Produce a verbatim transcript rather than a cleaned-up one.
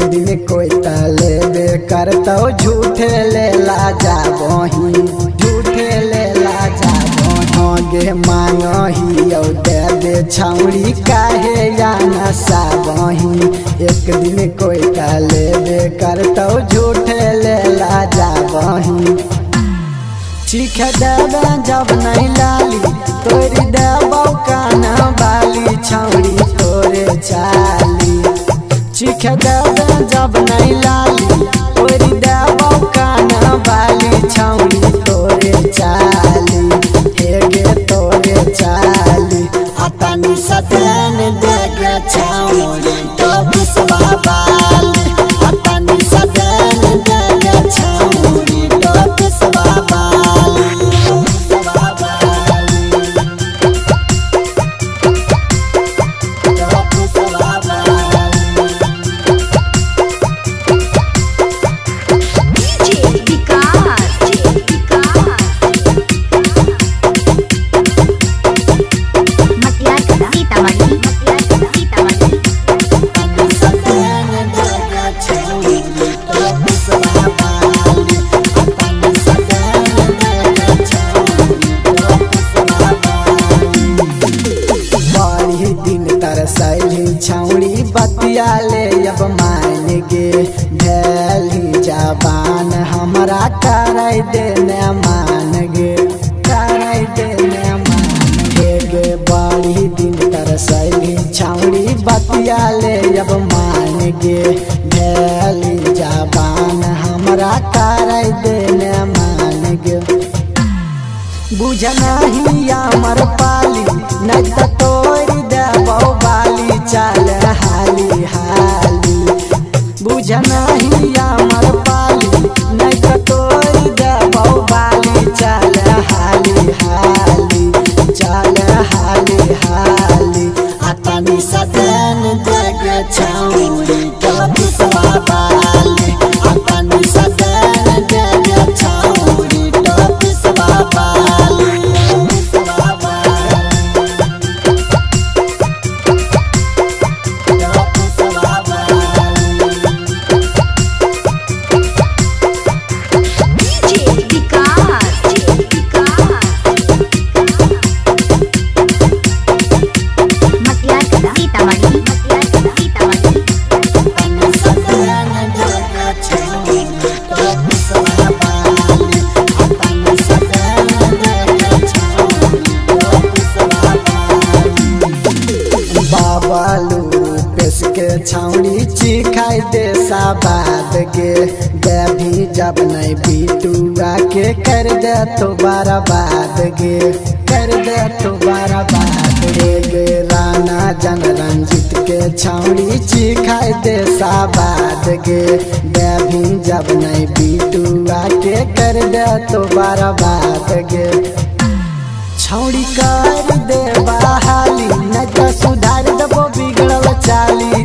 दिन कोई तले बे करतो झूठे ले ला जाबही झूठे ले ला जाबही गे मांगही औ दे दे छौड़ी काहे या नसाबही। एक दिन कोई तले बे करतो झूठे ले ला जाबही। चीख देवे जब नहीं लाली तोरी देबौ काना बाली छौड़ी तोरे चाली। चीख देवे जब नहीं लाली तोरी देबौ काना बाली छौड़ी तोरे चाली। हे गे तोरे चाली अतनी सतन देगे छौड़ी तो बिसवा बाली। अतनी सतन देगे छौड़ी तो बिसवा बाली। तरसैली छौड़ी बतिया ले अब मान गे भेली जबान हमरा करे देने मान गे करे देने मान गे गे बड़ी दिन तरसैली छौड़ी बतिया ले अब मान गे भेली जबान हमरा करे देने मान गे। बुझ नहीं अमर पाली नहीं तो तोरी देबौ बाली चाल हाली हाली। बुझ नहीं अमर पाली नहीं तो तोरी देबौ बाली चाल हाली हाली चाल हाली हाली। अतनी सदन देगे छौड़ी तो बिसवा बाली। अतनी सदन देगे छौड़ी तो बिसवा बाली। छौड़ी चिखाई दे साबाद गे देवी जब नहीं बीटुआ के कर दे तो बर्बाद गे कर दे तो बर्बाद गे गे राना जन रंजित के छौड़ी चिखाई दे साबाद गे देवी जब नहीं बीटुआ के कर दे तो बर्बाद गे। छौड़ी कर दे बहाली नहीं तो सुधार देबो बिगड़ल चाली।